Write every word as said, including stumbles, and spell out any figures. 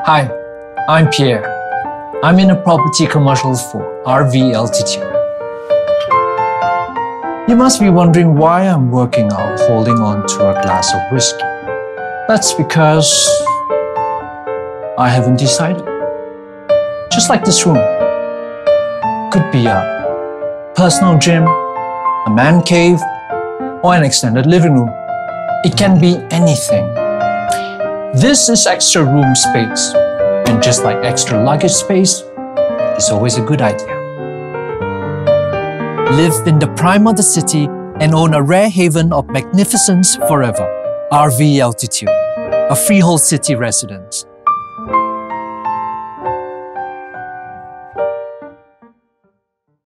Hi, I'm Pierre. I'm in a property commercial for R V Altitude. You must be wondering why I'm working out holding on to a glass of whiskey. That's because I haven't decided. Just like this room. Could be a personal gym, a man cave, or an extended living room. It can be anything. This is extra room space, and just like extra luggage space, it's always a good idea. Live in the prime of the city and own a rare haven of magnificence forever. R V Altitude, a freehold city residence.